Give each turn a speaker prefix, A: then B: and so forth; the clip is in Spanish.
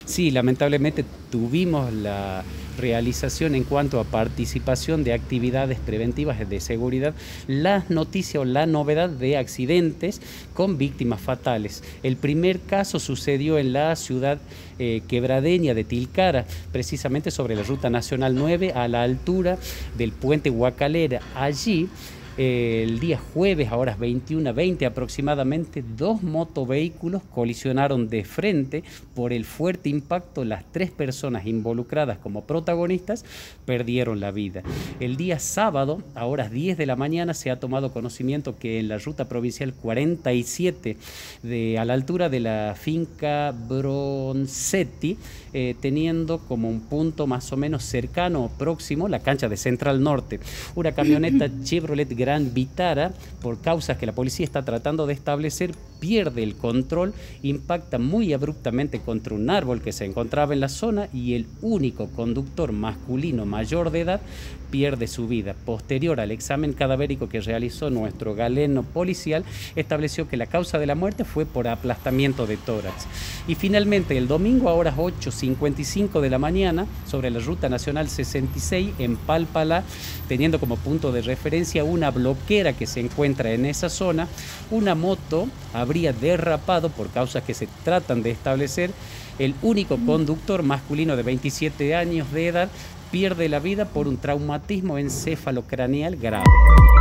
A: Sí, lamentablemente tuvimos la realización en cuanto a participación de actividades preventivas de seguridad, las noticias o la novedad de accidentes con víctimas fatales. El primer caso sucedió en la ciudad quebradeña de Tilcara, precisamente sobre la Ruta Nacional 9 a la altura del puente Huacalera. Allí el día jueves a horas 21:20 aproximadamente, dos motovehículos colisionaron de frente. Por el fuerte impacto, las tres personas involucradas como protagonistas perdieron la vida. El día sábado a horas 10 de la mañana se ha tomado conocimiento que en la ruta provincial 47 a la altura de la finca Bronzetti, teniendo como un punto más o menos cercano o próximo la cancha de Central Norte, una camioneta Chevrolet Gran Vitara, por causas que la policía está tratando de establecer, pierde el control, impacta muy abruptamente contra un árbol que se encontraba en la zona y el único conductor masculino mayor de edad pierde su vida. Posterior al examen cadavérico que realizó nuestro galeno policial, estableció que la causa de la muerte fue por aplastamiento de tórax. Y finalmente, el domingo a horas 8:55 de la mañana, sobre la Ruta Nacional 66 en Palpalá, teniendo como punto de referencia una bloquera que se encuentra en esa zona, una moto habría derrapado por causas que se tratan de establecer. El único conductor masculino de 27 años de edad pierde la vida por un traumatismo encefalocraneal grave.